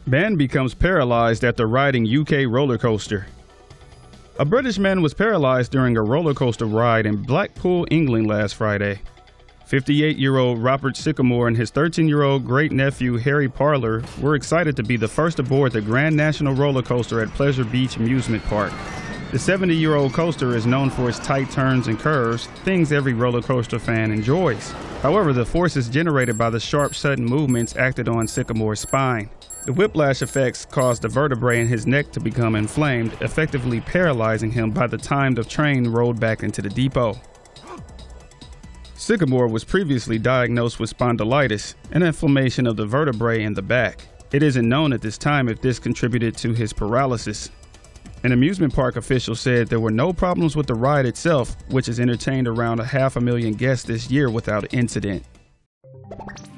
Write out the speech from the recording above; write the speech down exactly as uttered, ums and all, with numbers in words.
Man becomes paralyzed after riding U K roller coaster. A British man was paralyzed during a roller coaster ride in Blackpool, England last Friday. fifty-eight-year-old Robert Sycamore and his thirteen-year-old great-nephew Harry Parlour were excited to be the first aboard the Grand National roller coaster at Pleasure Beach Amusement Park. The seventy-year-old coaster is known for its tight turns and curves, things every roller coaster fan enjoys. However, the forces generated by the sharp, sudden movements acted on Sycamore's spine. The whiplash effects caused the vertebrae in his neck to become inflamed, effectively paralyzing him by the time the train rolled back into the depot. Sycamore was previously diagnosed with spondylitis, an inflammation of the vertebrae in the back. It isn't known at this time if this contributed to his paralysis. An amusement park official said there were no problems with the ride itself, which has entertained around a half a million guests this year without incident.